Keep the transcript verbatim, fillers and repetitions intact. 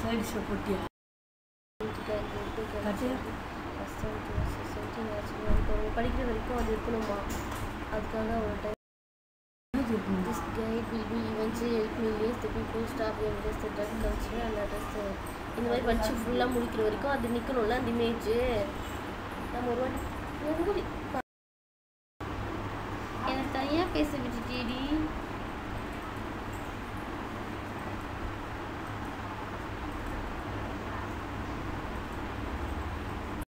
side show போட்டியா படிக்கிற வரைக்கும் அது இருக்கணுமா அதுக்காக ஒரு time this guide will be eventually help me reach the people stop and address the drug culture and address the இந்த மாதிரி படிச்சு ஃபுல்லாக முடிக்கிற வரைக்கும் அது நிற்கணும்ல அந்த இமேஜ் நம்ம ஒரு வாட்டி எனக்கு தனியாக பேச விட்டுட்டேடி